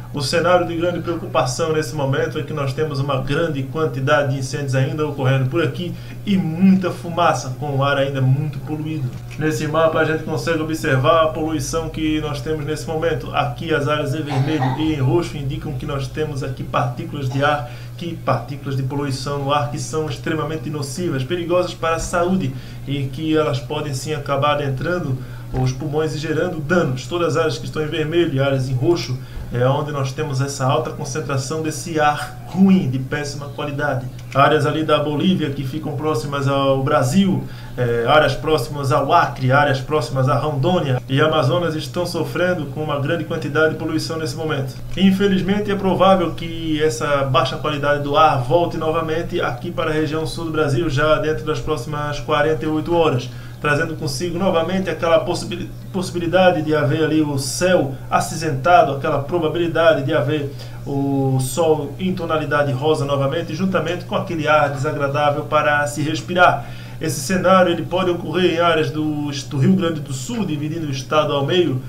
O cenário de grande preocupação nesse momento é que nós temos uma grande quantidade de incêndios ainda ocorrendo por aqui e muita fumaça, com o ar ainda muito poluído. Nesse mapa a gente consegue observar a poluição que nós temos nesse momento. Aqui as áreas em vermelho e em roxo indicam que nós temos aqui partículas de ar, partículas de poluição no ar que são extremamente nocivas, perigosas para a saúde e que elas podem sim acabar adentrando os pulmões e gerando danos. Todas as áreas que estão em vermelho e áreas em roxo é onde nós temos essa alta concentração desse ar ruim, de péssima qualidade. Áreas ali da Bolívia que ficam próximas ao Brasil, áreas próximas ao Acre, áreas próximas à Rondônia e Amazonas estão sofrendo com uma grande quantidade de poluição nesse momento. Infelizmente é provável que essa baixa qualidade do ar volte novamente aqui para a região sul do Brasil já dentro das próximas 48 horas. Trazendo consigo novamente aquela possibilidade de haver ali o céu acinzentado, aquela probabilidade de haver o sol em tonalidade rosa novamente, juntamente com aquele ar desagradável para se respirar. Esse cenário ele pode ocorrer em áreas do Rio Grande do Sul, dividindo o estado ao meio,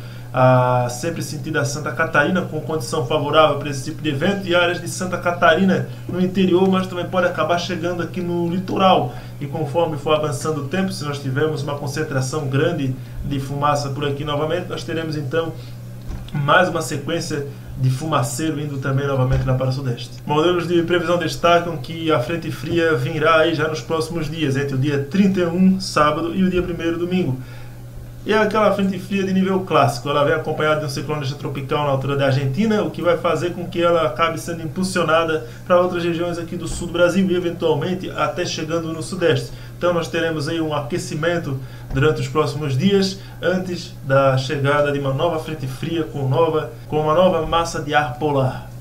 sempre sentido a Santa Catarina, com condição favorável para esse tipo de evento, e áreas de Santa Catarina no interior, mas também pode acabar chegando aqui no litoral. E conforme for avançando o tempo, se nós tivermos uma concentração grande de fumaça por aqui novamente, nós teremos então mais uma sequência de fumaceiro indo também novamente lá para o sudeste. Modelos de previsão destacam que a frente fria virá aí já nos próximos dias, entre o dia 31, sábado, e o dia 1º, domingo. E é aquela frente fria de nível clássico, ela vem acompanhada de um ciclone extratropical na altura da Argentina, o que vai fazer com que ela acabe sendo impulsionada para outras regiões aqui do sul do Brasil e eventualmente até chegando no sudeste. Então nós teremos aí um aquecimento durante os próximos dias, antes da chegada de uma nova frente fria com uma nova massa de ar polar.